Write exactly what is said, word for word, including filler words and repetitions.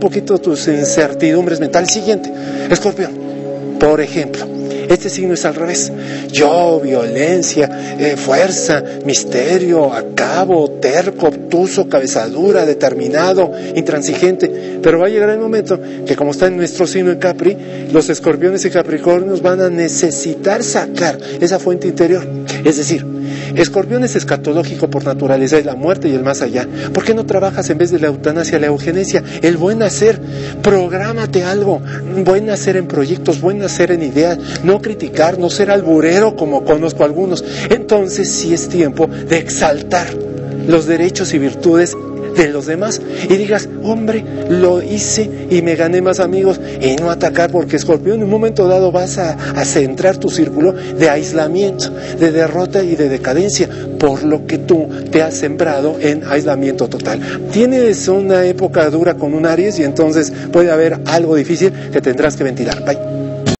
poquito tus incertidumbres mentales. Siguiente, Escorpión, por ejemplo. Este signo es al revés. Yo, violencia, eh, fuerza, misterio, acabo, terco, obtuso, cabezadura, determinado, intransigente. Pero va a llegar el momento que, como está en nuestro signo en Capri, los escorpiones y capricornios van a necesitar sacar esa fuente interior. Es decir, Escorpión es escatológico por naturaleza, es la muerte y el más allá. ¿Por qué no trabajas en vez de la eutanasia, la eugenesia? El buen hacer. Prográmate algo. Buen hacer en proyectos, buen hacer en ideas. No criticar, no ser alburero como conozco a algunos. Entonces sí es tiempo de exaltar los derechos y virtudes de los demás y digas, hombre, lo hice y me gané más amigos, y no atacar, porque Escorpión en un momento dado vas a, a centrar tu círculo de aislamiento, de derrota y de decadencia, por lo que tú te has sembrado en aislamiento total. Tienes una época dura con un Aries y entonces puede haber algo difícil que tendrás que ventilar. Bye.